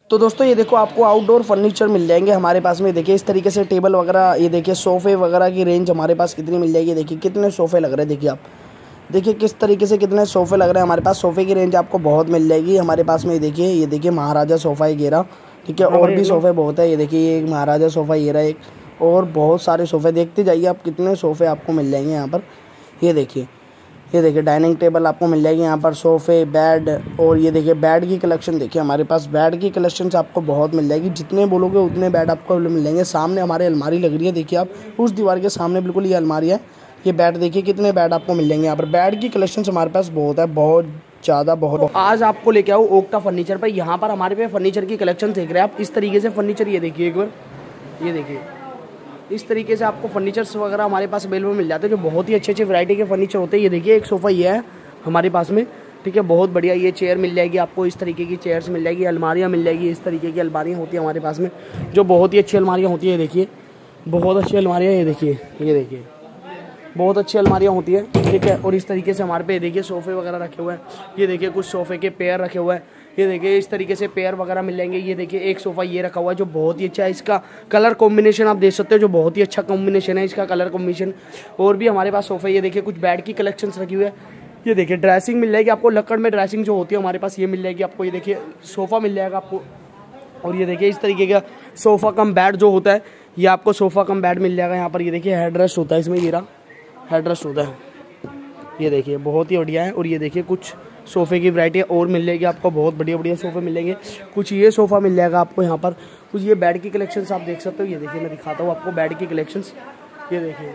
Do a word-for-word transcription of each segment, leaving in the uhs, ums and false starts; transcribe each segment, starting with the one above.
तो दोस्तों ये देखो आपको आउटडोर फर्नीचर मिल जाएंगे हमारे पास में। देखिए इस तरीके से टेबल वगैरह, ये देखिए सोफ़े वगैरह की रेंज हमारे पास कितनी मिल जाएगी। देखिए कितने सोफ़े लग रहे हैं, देखिए आप देखिए किस तरीके से कितने सोफ़े लग रहे हैं हमारे पास। सोफ़े की रेंज आपको बहुत मिल जाएगी हमारे पास में। देखिए ये देखिए महाराजा सोफ़ा है घेरा, ठीक है। और भी सोफ़े बहुत है, ये देखिए ये एक महाराजा सोफ़ा ये रहा एक, और बहुत सारे सोफ़े देखते जाइए आप कितने सोफ़े आपको मिल जाएंगे यहाँ पर। ये देखिए ये देखिए डाइनिंग टेबल आपको मिल जाएगी यहाँ पर, सोफ़े, बेड, और ये देखिए बेड की कलेक्शन देखिए हमारे पास। बेड की कलेक्शन आपको बहुत मिल जाएगी, जितने बोलोगे उतने बेड आपको मिल जाएंगे। सामने हमारे अलमारी लग रही है, देखिए आप उस दीवार के सामने बिल्कुल ये अलमारी है। ये बेड देखिए कितने बेड आपको मिल जाएंगे यहाँ पर। बेड की कलेक्शन हमारे पास बहुत है, बहुत ज़्यादा बहुत। तो आज आपको लेके आओ ओक्टा फर्नीचर पर। यहाँ पर हमारे पे फर्नीचर की कलेक्शन देख रहे हैं आप। इस तरीके से फर्नीचर ये देखिए एक बार, ये देखिए इस तरीके से आपको फर्नीचर्स वगैरह हमारे पास अवेलेबल मिल जाते हैं, जो बहुत ही अच्छे अच्छे वैरायटी के फर्नीचर होते हैं। ये देखिए एक सोफ़ा ये है हमारे पास में, ठीक है, बहुत बढ़िया। ये चेयर मिल जाएगी आपको, इस तरीके की चेयर्स मिल जाएगी। अलमारियाँ मिल जाएगी, इस तरीके की अलमारियाँ होती हैं हमारे पास में, जो बहुत ही अच्छी अलमारियाँ होती है। देखिए बहुत अच्छी अलमारियाँ, ये देखिए ये देखिए बहुत अच्छी अलमारियाँ होती है, ठीक है। और इस तरीके से हमारे पे देखिए सोफ़े वगैरह रखे हुए हैं। ये देखिए कुछ सोफ़े के पेयर रखे हुए हैं, ये देखिए इस तरीके से पेयर वगैरह मिल जाएंगे। ये देखिए एक सोफ़ा ये रखा हुआ है जो बहुत ही अच्छा है। इसका कलर कॉम्बिनेशन आप देख सकते हो, जो बहुत ही अच्छा कॉम्बिनेशन है इसका कलर कॉम्बिनेशन। और भी हमारे पास सोफ़े, ये देखिए कुछ बेड की कलेक्शंस रखी हुई है। ये देखिए ड्रेसिंग मिल जाएगी आपको, लकड़ में ड्रेसिंग जो होती है हमारे पास ये मिल जाएगी आपको। ये देखिए सोफ़ा मिल जाएगा आपको। और ये देखिए इस तरीके का सोफ़ा कम बेड जो होता है, ये आपको सोफ़ा कम बेड मिल जाएगा यहाँ पर। ये देखिए हेड रेस्ट होता है इसमें, ये रहा हेड रेस्ट होता है, ये देखिए बहुत ही बढ़िया है। और ये देखिए कुछ सोफ़े की वैरायटी और मिल जाएगी आपको, बहुत बढ़िया बढ़िया सोफ़े मिल जाएंगे। कुछ ये सोफ़ा मिल जाएगा आपको यहाँ पर, कुछ ये बेड की कलेक्शंस आप देख सकते हो। ये देखिए मैं दिखाता हूँ आपको बेड की कलेक्शंस। ये देखिए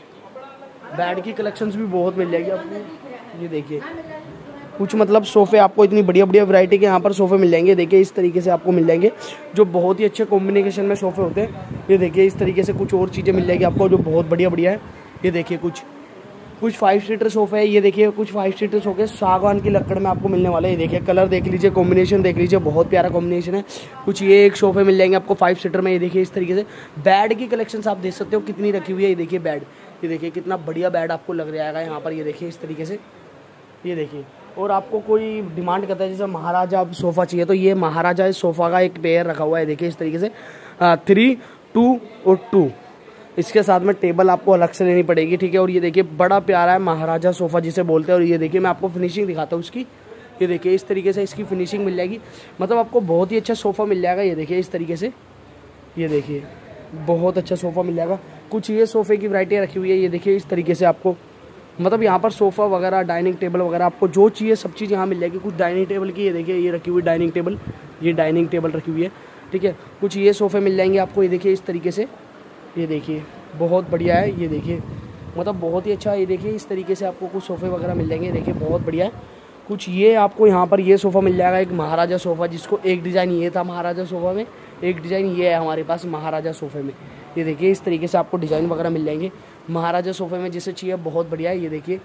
बेड की कलेक्शंस भी बहुत मिल जाएगी आपको। ये देखिए कुछ मतलब सोफ़े आपको इतनी बढ़िया बढ़िया वैरायटी के यहाँ पर सोफ़े मिल जाएंगे। देखिए इस तरीके से आपको मिल जाएंगे, जो बहुत ही अच्छे कॉम्बिनेशन में सोफ़े होते हैं। ये देखिए इस तरीके से कुछ और चीज़ें मिल जाएगी आपको, जो बहुत बढ़िया बढ़िया है। ये देखिए कुछ कुछ फाइव सीटर सोफ़े है। ये देखिए कुछ फाइव सीटर सोफ़े सागवान की लकड़ में आपको मिलने वाला है। ये देखिए कलर देख लीजिए, कॉम्बिनेशन देख लीजिए, बहुत प्यारा कॉम्बिनेशन है। कुछ ये एक सोफ़े मिल जाएंगे आपको फाइव सीटर में। ये देखिए इस तरीके से बेड की कलेक्शन आप देख सकते हो कितनी रखी हुई है। ये देखिए बेड, ये देखिए कितना बढ़िया बेड आपको लग रहा है यहाँ पर। ये देखिए इस तरीके से, ये देखिए। और आपको कोई डिमांड करता है जैसे महाराजा सोफ़ा चाहिए, तो ये महाराजा सोफ़ा का एक पेयर रखा हुआ है। देखिए इस तरीके से थ्री टू और टू, इसके साथ में टेबल आपको अलग से लेनी पड़ेगी, ठीक है। और ये देखिए बड़ा प्यारा है महाराजा सोफ़ा जिसे बोलते हैं। और ये देखिए मैं आपको फिनिशिंग दिखाता हूँ उसकी। ये देखिए इस तरीके से इसकी फिनिशिंग मिल जाएगी, मतलब आपको बहुत ही अच्छा सोफ़ा मिल जाएगा। ये देखिए इस तरीके से, ये देखिए बहुत अच्छा सोफ़ा मिल जाएगा। कुछ ये सोफ़े की वैरायटी रखी हुई है। ये देखिए इस तरीके से आपको, मतलब यहाँ पर सोफ़ा वगैरह, डाइनिंग टेबल वगैरह आपको जो चाहिए सब चीज़ यहाँ मिल जाएगी। कुछ डाइनिंग टेबल की, ये देखिए ये रखी हुई डाइनिंग टेबल, ये डाइनिंग टेबल रखी हुई है, ठीक है। कुछ ये सोफ़े मिल जाएंगे आपको, ये देखिए इस तरीके से, ये देखिए बहुत बढ़िया है। ये देखिए मतलब बहुत ही अच्छा है। ये देखिए इस तरीके से आपको कुछ सोफ़े वगैरह मिल जाएंगे, देखिए बहुत बढ़िया है। कुछ ये आपको यहाँ पर ये सोफ़ा मिल जाएगा, एक महाराजा सोफ़ा, जिसको एक डिज़ाइन ये था महाराजा सोफ़ा में, एक डिज़ाइन ये है हमारे पास महाराजा सोफ़े में। ये देखिए इस तरीके से आपको डिज़ाइन वगैरह मिल जाएंगे महाराजा सोफ़े में, जिसे चाहिए बहुत बढ़िया है। ये देखिए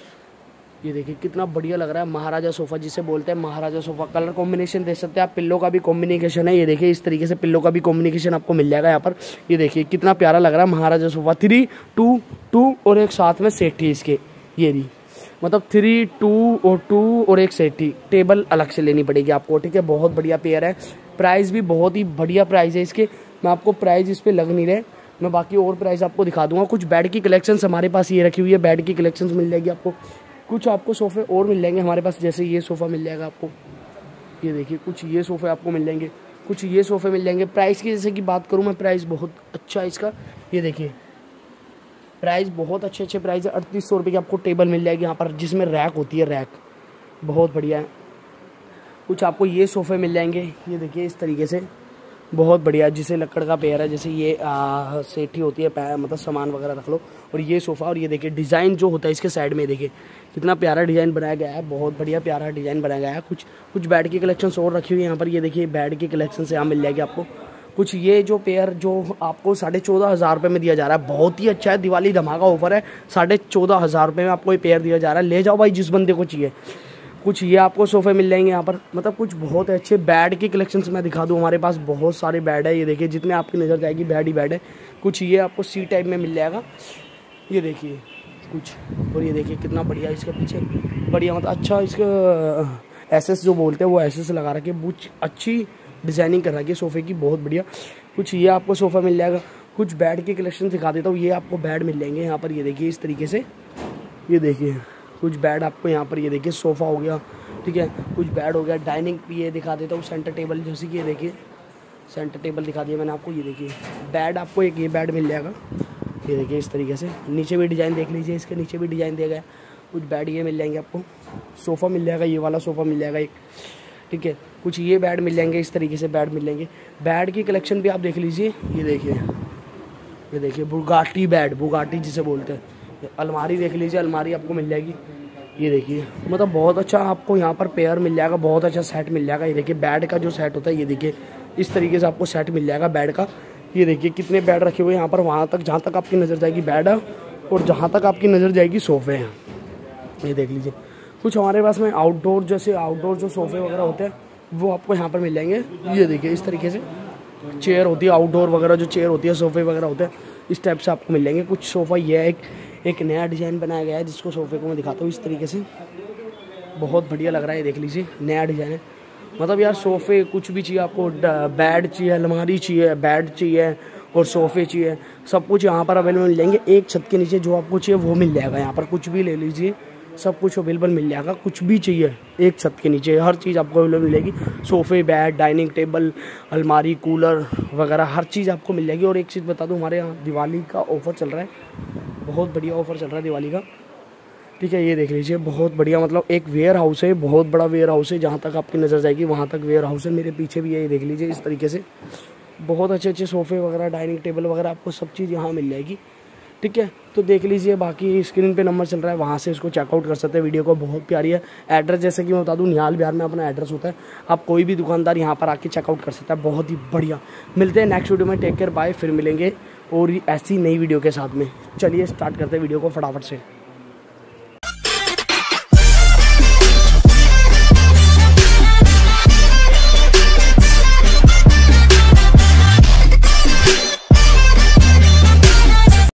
ये देखिए कितना बढ़िया लग रहा है महाराजा सोफ़ा जिसे बोलते हैं महाराजा सोफ़ा। कलर कॉम्बिनेशन देख सकते हैं आप, पिल्लो का भी कॉम्बिनेशन है। ये देखिए इस तरीके से पिल्लो का भी कॉम्बिनेशन आपको मिल जाएगा यहाँ पर। ये देखिए कितना प्यारा लग रहा है Maharaja sofa. Three two two और एक साथ में सेठी इसके, ये भी मतलब थ्री टू और टू और एक सेठी, टेबल अलग से लेनी पड़ेगी आपको, ठीक है। बहुत बढ़िया पेयर है, प्राइस भी बहुत ही बढ़िया प्राइस है इसके। मैं आपको प्राइस इस पर लग नहीं रहे, मैं बाकी और प्राइस आपको दिखा दूंगा। कुछ बेड की कलेक्शंस हमारे पास ये रखी हुई है, बेड की कलेक्शंस मिल जाएगी आपको। कुछ आपको सोफ़े और मिल जाएंगे हमारे पास, जैसे ये सोफ़ा मिल जाएगा आपको। ये देखिए कुछ ये सोफ़े आपको मिल जाएंगे, कुछ ये सोफ़े मिल जाएंगे। प्राइस की जैसे कि बात करूँ मैं, प्राइस बहुत अच्छा है इसका। ये देखिए प्राइस बहुत अच्छे अच्छे प्राइस है। अड़तीस सौ रुपये की आपको टेबल मिल जाएगी यहाँ पर, जिसमें रैक होती है, रैक बहुत बढ़िया है। कुछ आपको ये सोफ़े मिल जाएंगे, ये देखिए इस तरीके से बहुत बढ़िया, जिसे लकड़ का पेयर है, जैसे ये आ, सेठी होती है, पैर मतलब सामान वगैरह रख लो। और ये सोफ़ा, और ये देखिए डिज़ाइन जो होता है इसके साइड में, देखिए कितना प्यारा डिज़ाइन बनाया गया है, बहुत बढ़िया प्यारा डिज़ाइन बनाया गया है। कुछ कुछ बेड की कलेक्शंस और रखी हुई है यहाँ पर। ये देखिए बेड की कलेक्शन से यहाँ मिल जाएगी आपको। कुछ ये जो पेयर जो आपको साढ़े चौदह हज़ार रुपये में दिया जा रहा है, बहुत ही अच्छा है, दिवाली धमाका ऑफर है। साढ़े चौदह हज़ार रुपये में आपको ये पेयर दिया जा रहा है, ले जाओ भाई जिस बंदे को चाहिए। कुछ ये आपको सोफ़े मिल जाएंगे यहाँ पर, मतलब कुछ बहुत अच्छे बेड की कलेक्शंस मैं दिखा दूँ, हमारे पास बहुत सारे बेड है। ये देखिए जितने आपकी नज़र जाएगी बेड ही बेड है। कुछ ये आपको सी टाइप में मिल जाएगा, ये देखिए कुछ। और ये देखिए कितना बढ़िया इसके पीछे बढ़िया, मतलब अच्छा इसका एस एस जो बोलते हैं वो एस एस लगा रखे, बुच अच्छी डिज़ाइनिंग कर रखी है सोफ़े की, बहुत बढ़िया। कुछ ये आपको सोफ़ा मिल जाएगा। कुछ बेड के कलेक्शन दिखा देता हूँ। ये आपको बेड मिल जाएंगे यहाँ पर, ये देखिए इस तरीके से, ये देखिए कुछ बेड आपको यहाँ पर, ये देखिए सोफ़ा हो गया, ठीक है, कुछ बेड हो गया। डाइनिंग भी ये दिखा देता हूँ, सेंटर टेबल जैसे कि ये देखिए सेंटर टेबल दिखा दिया मैंने आपको। ये देखिए बेड आपको एक ये बेड मिल जाएगा, ये देखिए इस तरीके से। नीचे भी डिज़ाइन देख लीजिए, इसके नीचे भी डिज़ाइन दिया गया है। कुछ बेड ये मिल जाएंगे आपको। सोफ़ा मिल जाएगा, ये वाला सोफ़ा मिल जाएगा एक, ठीक है। कुछ ये बेड मिल जाएंगे, इस तरीके से बेड मिल जाएंगे। बेड की कलेक्शन भी आप देख लीजिए, ये देखिए, ये देखिए बुगाटी बेड, बुगाटी जिसे बोलते हैं। अलमारी देख लीजिए, अलमारी आपको मिल जाएगी, ये देखिए। मतलब बहुत अच्छा आपको यहाँ पर पेयर मिल जाएगा, बहुत अच्छा सेट मिल जाएगा। ये देखिए बेड का जो सेट होता है, ये देखिए इस तरीके से आपको सेट मिल जाएगा बेड का। ये देखिए कितने बेड रखे हुए हैं यहाँ पर, वहाँ तक जहाँ तक आपकी नज़र जाएगी बेड है, और जहाँ तक आपकी नज़र जाएगी सोफ़े हैं, ये देख लीजिए। कुछ हमारे पास में आउटडोर, जैसे आउटडोर जो सोफ़े वगैरह होते हैं वो आपको यहाँ पर मिल जाएंगे। ये देखिए इस तरीके से चेयर होती है, आउटडोर वगैरह जो चेयर होती है, सोफ़े वगैरह होते हैं, इस टाइप से आपको मिल जाएंगे। कुछ सोफ़ा ये है, एक एक नया डिज़ाइन बनाया गया है, जिसको सोफ़े को मैं दिखाता हूँ इस तरीके से, बहुत बढ़िया लग रहा है। ये देख लीजिए नया डिज़ाइन है। मतलब यार सोफ़े कुछ भी चाहिए आपको, बेड चाहिए, अलमारी चाहिए, बेड चाहिए और सोफ़े चाहिए, सब कुछ यहाँ पर अवेलेबल मिल जाएंगे। एक छत के नीचे जो आपको चाहिए वो मिल जाएगा यहाँ पर, कुछ भी ले लीजिए, सब कुछ अवेलेबल मिल जाएगा। कुछ भी चाहिए एक छत के नीचे हर चीज़ आपको अवेलेबल मिलेगी। सोफ़े, बेड, डाइनिंग टेबल, अलमारी, कूलर वगैरह हर चीज़ आपको मिल जाएगी। और एक चीज़ बता दूँ, हमारे यहाँ दिवाली का ऑफ़र चल रहा है, बहुत बढ़िया ऑफ़र चल रहा है दिवाली का, ठीक है। ये देख लीजिए बहुत बढ़िया, मतलब एक वेयर हाउस है, बहुत बड़ा वेयर हाउस है, जहाँ तक आपकी नज़र जाएगी वहाँ तक वेयर हाउस है। मेरे पीछे भी है, ये देख लीजिए इस तरीके से, बहुत अच्छे अच्छे सोफ़े वगैरह, डाइनिंग टेबल वगैरह आपको सब चीज़ यहाँ मिल जाएगी, ठीक है। तो देख लीजिए, बाकी स्क्रीन पे नंबर चल रहा है, वहाँ से इसको चेकआउट कर सकते हैं। वीडियो को बहुत प्यारी है। एड्रेस जैसे कि मैं बता दूँ, निहाल बिहार में अपना एड्रेस होता है, आप कोई भी दुकानदार यहाँ पर आके चेकआउट कर सकता है, बहुत ही बढ़िया। मिलते हैं नेक्स्ट वीडियो में, टेक केयर, बाय। फिर मिलेंगे और ऐसी नई वीडियो के साथ में। चलिए स्टार्ट करते हैं वीडियो को फटाफट से।